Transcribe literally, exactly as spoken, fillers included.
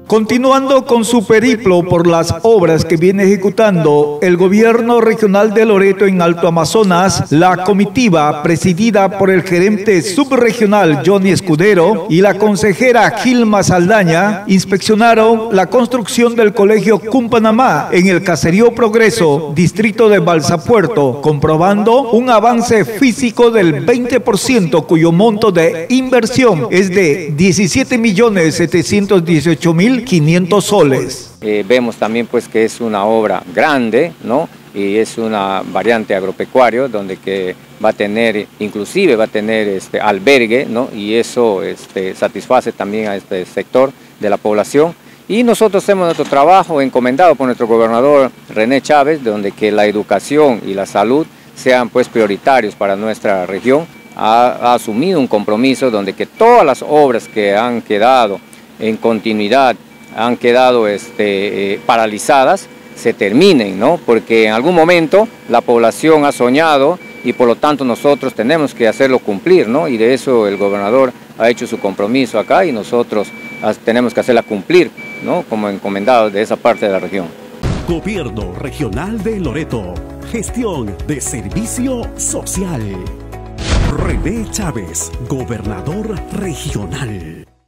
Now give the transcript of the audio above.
Continuando con su periplo por las obras que viene ejecutando el gobierno regional de Loreto en Alto Amazonas, la comitiva presidida por el gerente subregional Johnny Escudero y la consejera Gilma Saldaña inspeccionaron la construcción del colegio Cumpanamá en el caserío Progreso, distrito de Balsapuerto, comprobando un avance físico del veinte por ciento cuyo monto de inversión es de diecisiete millones setecientos dieciocho mil quinientos soles. Eh, vemos también pues que es una obra grande, ¿no? Y es una variante agropecuario donde que va a tener, inclusive va a tener este albergue, ¿no? Y eso este, satisface también a este sector de la población. Y nosotros hacemos nuestro trabajo encomendado por nuestro gobernador René Chávez, donde que la educación y la salud sean pues prioritarios para nuestra región. Ha, ha asumido un compromiso donde que todas las obras que han quedado en continuidad, han quedado este, eh, paralizadas, se terminen, ¿no? Porque en algún momento la población ha soñado y por lo tanto nosotros tenemos que hacerlo cumplir, ¿no? Y de eso el gobernador ha hecho su compromiso acá y nosotros tenemos que hacerla cumplir, ¿no? Como encomendados de esa parte de la región. Gobierno Regional de Loreto. Gestión de Servicio Social. René Chávez, Gobernador Regional.